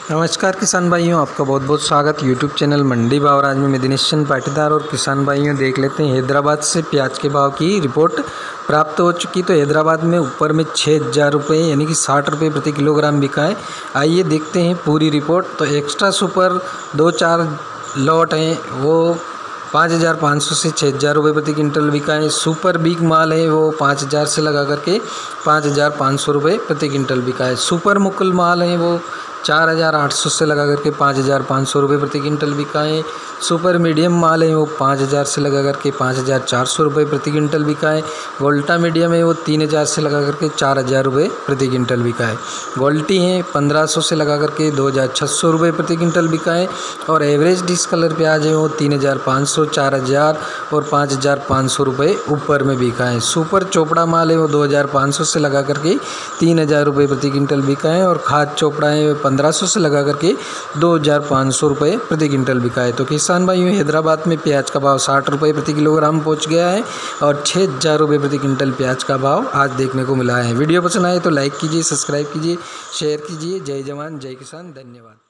नमस्कार किसान भाइयों, आपका बहुत बहुत स्वागत यूट्यूब चैनल मंडी भाव राज में। मैं दिनेश चंद पाटीदार। और किसान भाइयों देख लेते हैं हैदराबाद से प्याज के भाव की रिपोर्ट प्राप्त हो चुकी। तो हैदराबाद में ऊपर में 6,000 रुपये यानी कि 60 रुपये प्रति किलोग्राम बिका है। आइए देखते हैं पूरी रिपोर्ट। तो एक्स्ट्रा सुपर 2-4 लॉट हैं, वो 5,500 से 6,000 रुपये प्रति क्विंटल बिका है। सुपर बिग माल है वो 5,000 से लगा करके 5,500 रुपये प्रति क्विंटल बिका है। सुपर मुकुल माल है वो 4,800 से लगा करके 5,500 रुपये प्रति क्विंटल बिका है। सुपर मीडियम माल है वो 5,000 से लगा करके 5,400 रुपये प्रति क्विंटल बिका है। गोल्टा मीडियम है वो 3,000 से लगा करके 4,000 रुपये प्रति क्विंटल बिका है। गोल्टी है 1,500 से लगा करके 2,600 रुपये प्रति क्विंटल बिका है। और एवरेज डिस कलर प्याज है वो 3,500, 4,000 और 5,500 रुपये ऊपर में बिका है। सुपर चोपड़ा माल है वो 2,500 से लगा करके 3,000 रुपये प्रति क्विंटल बिका है। और खाद चोपड़ा है 1,500 से लगा करके 2,500 रुपये प्रति क्विंटल बिका है। तो किसान भाइयों हैदराबाद में प्याज का भाव 60 रुपये प्रति किलोग्राम पहुंच गया है और 6,000 रुपये प्रति क्विंटल प्याज का भाव आज देखने को मिला है। वीडियो पसंद आए तो लाइक कीजिए, सब्सक्राइब कीजिए, शेयर कीजिए। जय जवान जय किसान, धन्यवाद।